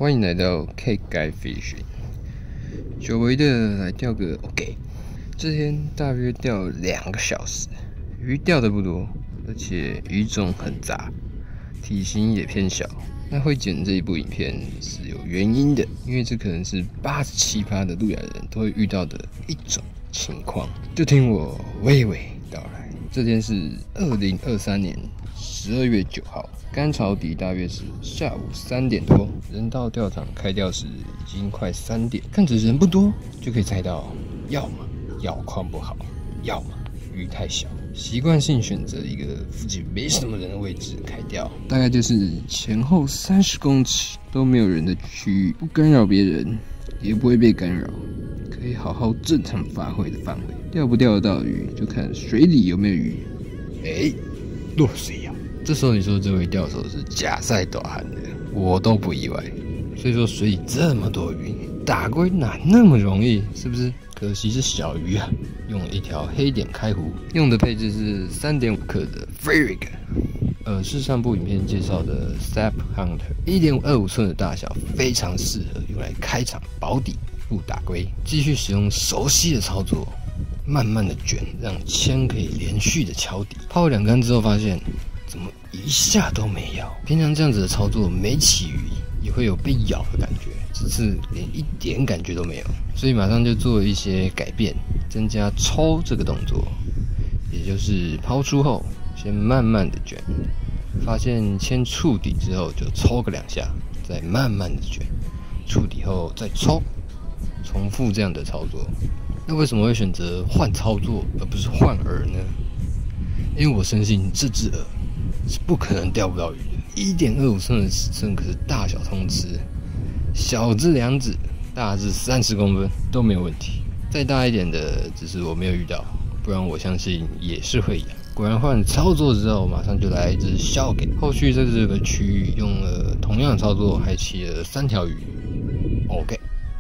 欢迎来到 K Guy Fishing， 久违的来钓个 OK。这天大约钓2个小时，鱼钓的不多，而且鱼种很杂，体型也偏小。那会剪这一部影片是有原因的，因为这可能是87%的路亚人都会遇到的一种情况。就听我娓娓道来。这天是2023年12月9号，干潮底大约是下午3点多，人到钓场开钓时已经快3点。看着人不多，就可以猜到，要么饵况不好，要么鱼太小。习惯性选择一个附近没什么人的位置开钓，大概就是前后30公尺都没有人的区域，不干扰别人，也不会被干扰，可以好好正常发挥的范围。钓不钓得到鱼，就看水里有没有鱼。落水呀！这时候你说这位钓手是假赛大汉的，我都不意外。所以说水里这么多鱼，打龟哪那么容易？是不是？可惜是小鱼啊，用了一条黑点开湖，用的配置是3.5克的 Free Rig，是上部影片介绍的 Step Hunter， 1.25寸的大小，非常适合用来开场保底不打龟。继续使用熟悉的操作，慢慢的卷，让铅可以连续的敲底。泡了2竿之后，发现怎么一下都没咬。平常这样子的操作，没起鱼也会有被咬的感觉，这次连一点感觉都没有，所以马上就做了一些改变，增加抽这个动作，也就是抛出后先慢慢的卷，发现铅触底之后就抽个2下，再慢慢的卷，触底后再抽，重复这样的操作。那为什么会选择换操作而不是换饵呢？因为我深信这只饵是不可能钓不到鱼的。1.25寸的尺寸可是大小通吃，小至2指，大至30公分都没有问题。再大一点的，只是我没有遇到，不然我相信也是会养。果然换操作之后，马上就来一只小给。后续在这个区域用了同样的操作，还起了3条鱼。OK。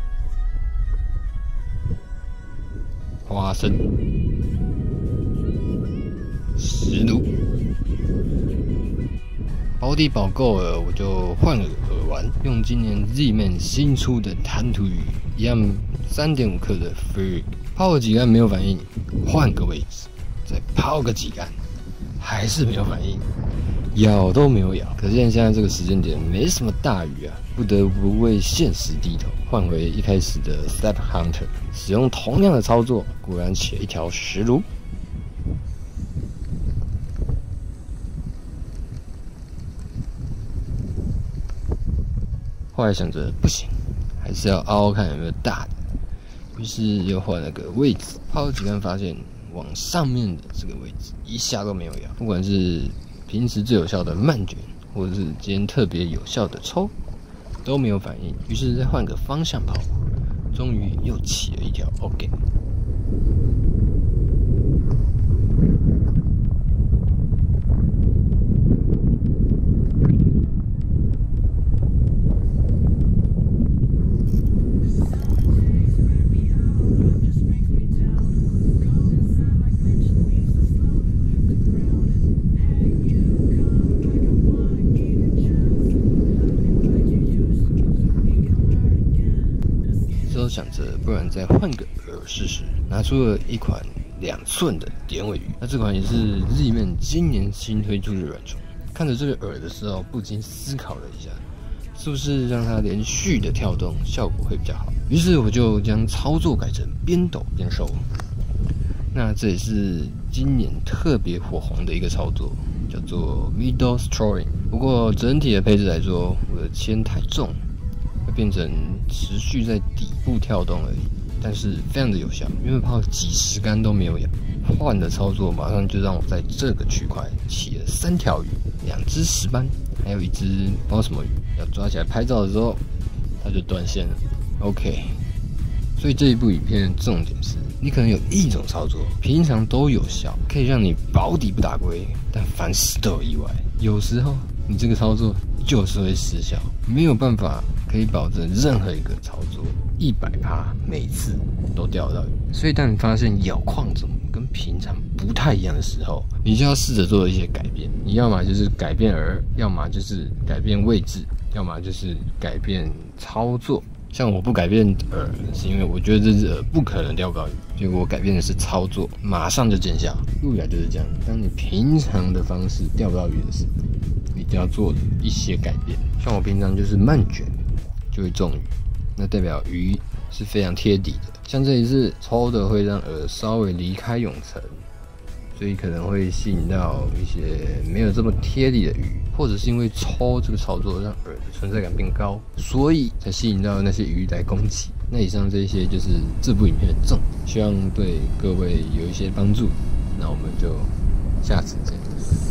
花生、石鲈，保底保够了，我就换了饵丸，用今年 Z-Man 新出的弹涂鱼，一样3.5克的 Free， 泡了几竿没有反应，换个位置，再泡个几竿，还是没有反应，咬都没有咬。可见现在这个时间点没什么大鱼啊，不得不为现实低头，换回一开始的 Step Hunter， 使用同样的操作，果然起了一条石鲈。后来想着不行，还是要凹凹看有没有大的，于是又换了个位置，泡了几竿发现往上面的这个位置一下都没有咬，不管是平时最有效的慢卷，或者是今天特别有效的抽，都没有反应。于是再换个方向跑，终于又起了一条 OK。想着，不然再换个饵试试。拿出了一款2寸的典尾鱼，那这款也是 Z-Man 今年新推出的软虫。看着这个饵的时候，不禁思考了一下，是不是让它连续的跳动效果会比较好？于是我就将操作改成边抖边收。那这也是今年特别火红的一个操作，叫做 Middle Strolling。不过整体的配置来说，我的铅太重，会变成持续在底部跳动而已，但是非常的有效，因为泡几十竿都没有咬。换的操作马上就让我在这个区块起了3条鱼，2只石斑，还有1只不知道什么鱼。要抓起来拍照的时候，它就断线了。OK， 所以这一部影片的重点是，你可能有一种操作平常都有效，可以让你保底不打龟，但凡事都有意外。有时候你这个操作就是会失效，没有办法可以保证任何一个操作100%每次都钓得到鱼。所以当你发现咬况怎么跟平常不太一样的时候，你就要试着做一些改变。你要么就是改变饵，要么就是改变位置， 要么就是改变操作。像我不改变饵，是因为我觉得这只饵不可能钓高鱼，结果我改变的是操作，马上就见效。路亚就是这样，当你平常的方式钓不到鱼的时候，你一定要做一些改变。像我平常就是慢卷就会中鱼，那代表鱼是非常贴底的。像这一次抽的会让饵稍微离开泳层，所以可能会吸引到一些没有这么贴底的鱼，或者是因为抽这个操作让饵的存在感变高，所以才吸引到那些鱼来攻击。那以上这些就是这部影片的重点，希望对各位有一些帮助。那我们就下次见。